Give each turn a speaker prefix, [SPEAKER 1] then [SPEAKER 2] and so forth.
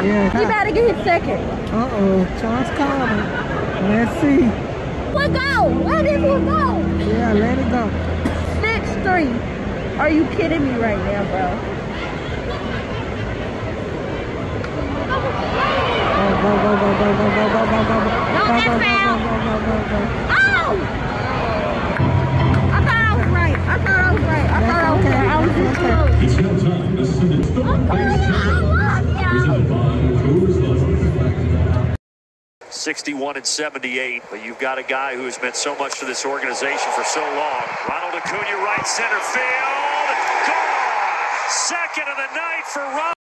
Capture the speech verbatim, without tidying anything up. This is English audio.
[SPEAKER 1] Yeah.
[SPEAKER 2] He about to get his second.
[SPEAKER 1] Uh-oh. Charles Carter. Let's see.
[SPEAKER 2] What go? Where did it go?
[SPEAKER 1] Yeah, let it go.
[SPEAKER 2] six three. Are you kidding me right now, bro?
[SPEAKER 1] Go, go, go, go, go, go, go, go, go, go, go.
[SPEAKER 2] No,
[SPEAKER 1] Go,
[SPEAKER 2] that's
[SPEAKER 1] go, go,
[SPEAKER 2] foul.
[SPEAKER 1] go, go, go, go, go.
[SPEAKER 2] Oh! I thought I was right. I thought I was right. I thought I was right. I was just close.
[SPEAKER 3] It's now time to send it to the place presented by Coors Light.
[SPEAKER 4] sixty-one and seventy-eight, but you've got a guy who has meant so much to this organization for so long. Ronald Acuña, right center field. Gone! Second of the night for Ronald.